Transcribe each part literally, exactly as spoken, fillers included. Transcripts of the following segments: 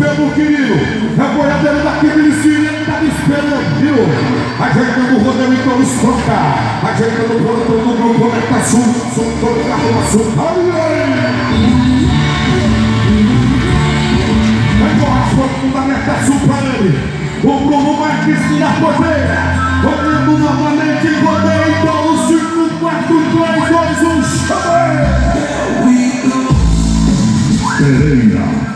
meu querido, é o boiadeiro daqui de Licínia, ele tá me esperando, viu? Ajeitando o rodeio em todos os trocar, ajeitando o rodeio todo mundo, conecta sul, sul, todo carro sul. Agora foi fundamental sul pra ele. O Bruno Marques na podeira, olhando novamente em rodeio, então o cinco, quatro, três, dois, um, chama! Pereira.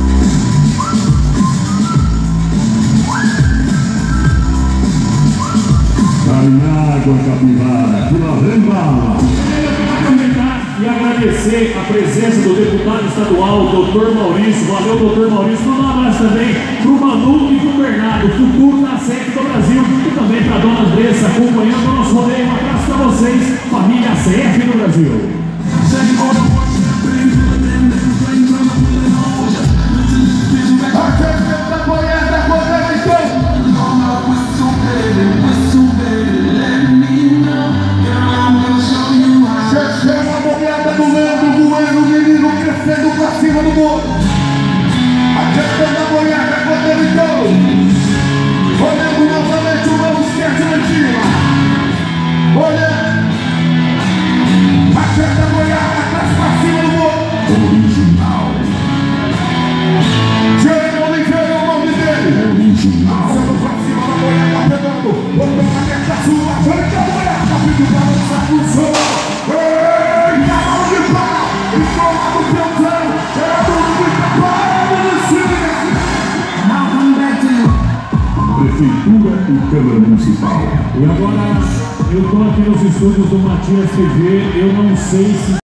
Água capivara, pela rembala. E agradecer a presença do deputado estadual, doutor Maurício. Valeu, doutor Maurício. Mandar um abraço também para o Manu e para o Bernardo, futuro da S E C do Brasil. E também para a dona Andressa, acompanhando o nosso rodeio. Um abraço para vocês, família S E F do Brasil. Descendo pra cima do morro, adiantando a boiada, contando então, olhando novamente o novo esquerdo na cima, olhando, adianta a boiada, atrás pra cima do morro, original, Diego Oliveira é o nome dele, original, descendo pra cima da boiada, pegando, botando na meta sua, frente a boiada, pedindo pra lançar no som. Prefeitura e Câmara Municipal. E agora eu estou aqui nos estúdios do Matias T V, eu não sei se